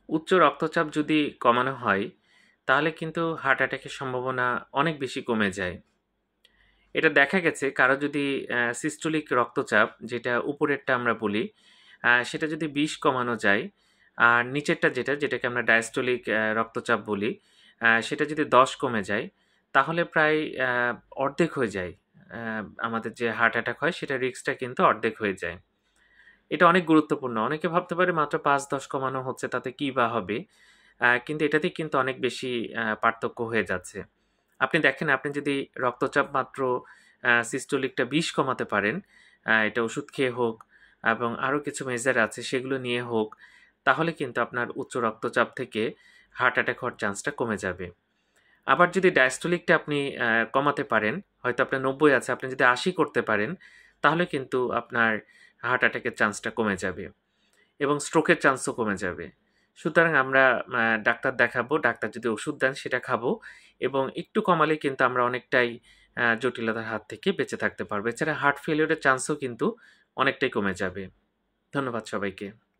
উচ্চ রক্তচাপ যদি কমানো হয় তাহলে কিন্তু হার্ট অ্যাটাকের সম্ভাবনা অনেক বেশি কমে যায়। এটা দেখা গেছে কারো যদি সিস্টোলিক রক্তচাপ যেটা উপরেরটা আমরা বলি, সেটা যদি ২০ কমানো যায়, আর নিচেরটা যেটাকে আমরা ডায়াস্টোলিক রক্তচাপ বলি, সেটা যদি ১০ কমে যায়, তাহলে প্রায় আ অর্ধেক হয়ে যায়। আ আমাদের যে হার্ট অ্যাটাক হয় সেটার রিস্কটা কিন্তু অর্ধেক হয়ে যায়। এটা অনেক গুরুত্বপূর্ণ। অনেকে ভাবতে পারে মাত্র ৫-১০ কমানো হচ্ছে তাতে কি বা হবে? কিন্তু এটাতেই কিন্তু অনেক বেশি পার্থক্য হয়ে যাচ্ছে। আপনি দেখেন আপনি যদি রক্তচাপ মাত্র সিস্টোলিকটা ২০ কমাতে পারেন, এটা ওষুধ খেয়ে হোক এবং আরো কিছু মেজার আছে সেগুলো নিয়ে হোক, তাহলে কিন্তু আপনার উচ্চ রক্তচাপ থেকে হার্ট অ্যাটাক হওয়ার চান্সটা কমে যাবে। আবার যদি ডায়াস্টোলিকটা আপনি কমাতে পারেন, হয়তো আপনার ৯০ আছে, আপনি যদি ৮০ করতে পারেন, তাহলে কিন্তু আপনার হার্ট অ্যাটাকের চান্সটা কমে যাবে এবং স্ট্রোকের চান্সও কমে যাবে। সুতরাং আমরা ডাক্তার দেখাবো, ডাক্তার যদি ওষুধ দেন সেটা খাবো এবং একটু কমালেই কিন্তু আমরা অনেকটাই জটিলতার হাত থেকে বেঁচে থাকতে পারবো। এছাড়া হার্ট ফেইলিউরের চান্সও কিন্তু অনেকটাই কমে যাবে। ধন্যবাদ সবাইকে।